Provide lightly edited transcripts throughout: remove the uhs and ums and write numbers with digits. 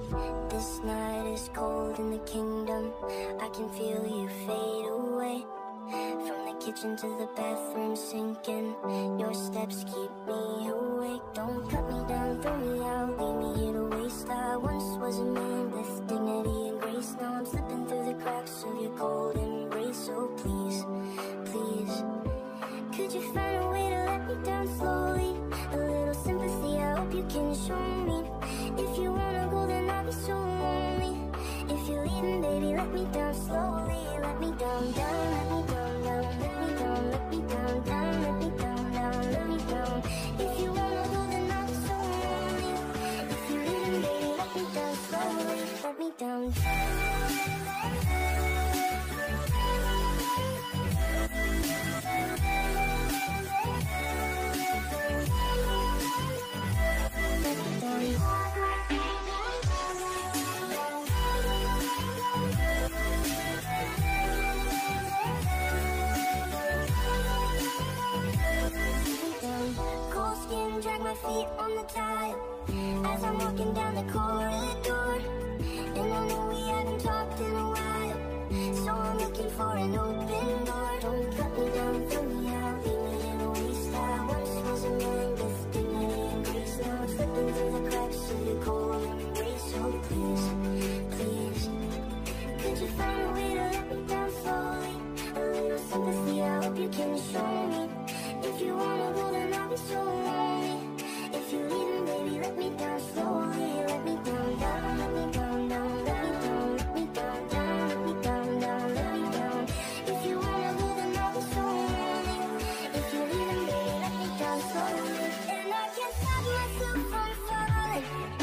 This night is cold in the kingdom. I can feel you fade away. From the kitchen to the bathroom sinking. Your steps keep me awake. Don't cut me down, throw me out, leave me here to waste. I once was a man with dignity and grace. Now I'm slipping through the cracks of your cold embrace. So please, please, could you find a way to let me down slowly? A little sympathy, I hope you can show me. If you wanna go, then I'll be so lonely. If you're leaving, baby, let me down slowly. Let me down, down, let me down, down, let me down, let me down, down, let me down, down, let me down. If you wanna go, then I'll be so lonely. If you're leaving, baby, let me down slowly. Let me down, drag my feet on the tile as I'm walking down the corridor. And I know we haven't talked in a while, so I'm looking for an open door. Don't cut me down, throw me out, leave me in a waste. I once was a man with dignity and grace. Now I'm slipping through the cracks of your cold embrace. So please, please, could you find a way to let me down slowly? A little sympathy, I hope you can show me. If you wanna go, then I'll be so lonely. If you're leaving, baby, let me down slowly. Let me down, down, let me down, down, let me down, let me down, down, let me down, down, let me down. If you wanna go, then I'll be so lonely. If you're leaving, baby, let me down slowly. And I can't stop myself from falling.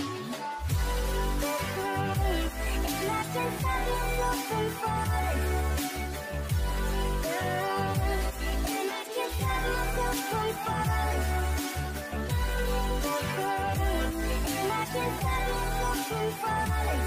And I can't stop myself from falling. And I can't stop myself from falling. And I can't stop myself from falling.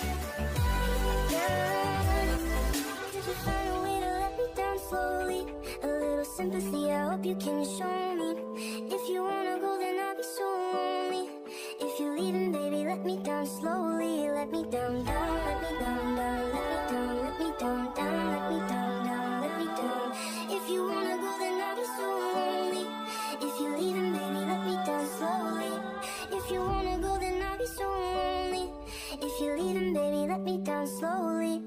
Did you find a way to let me down slowly? A little sympathy, I hope you can show me. If you wanna go, then I'll be so lonely. If you're leaving, baby, let me down slowly. Let me down, down, let me down, down, let me down, let me down, down, let me down, down, let me down. If you wanna go, then I'll be so lonely. If you're leaving, baby, let me down slowly. If you wanna go, then I'll be so lonely. If you're leaving, baby, let me down slowly.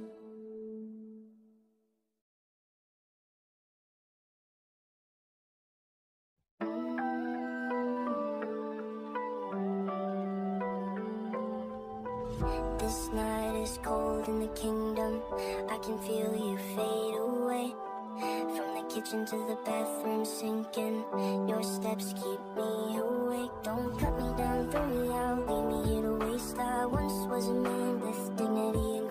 This night is cold in the kingdom. I can feel you fade away. From the kitchen to the bathroom sinking. Your steps keep me awake. Don't cut me down, throw me out, leave me here to waste. I once was a man with dignity